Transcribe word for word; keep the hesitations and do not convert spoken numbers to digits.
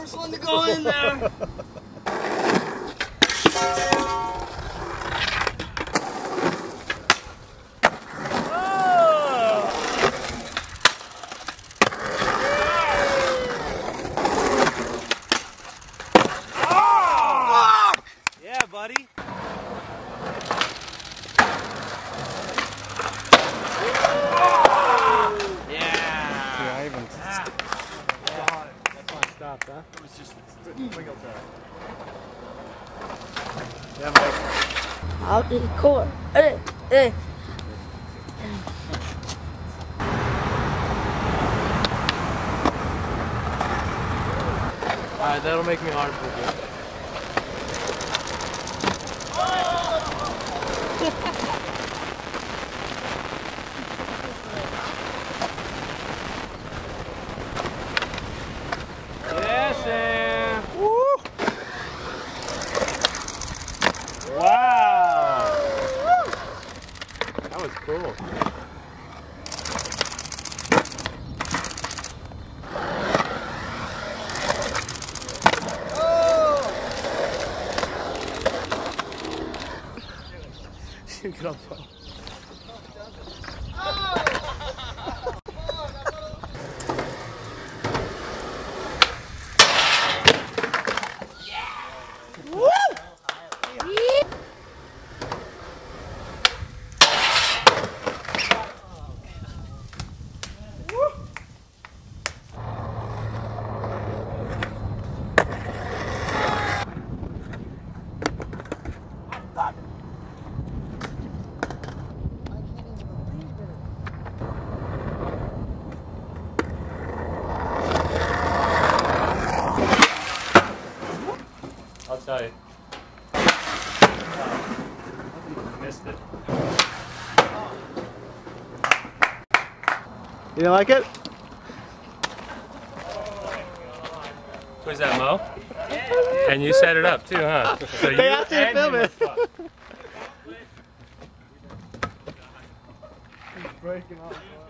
first one to go in there. Yeah, buddy. Huh? It was just Crailtap. Yeah, Mike. Out the core. Hey, hey. Alright, that'll make me hard for you. Wow! That was cool. Oh! Good up, bro. I'll tell you. Oh, missed it. You didn't like it? Who's that, Mo? And you set it up too, huh? So They asked you to film it. Breaking off.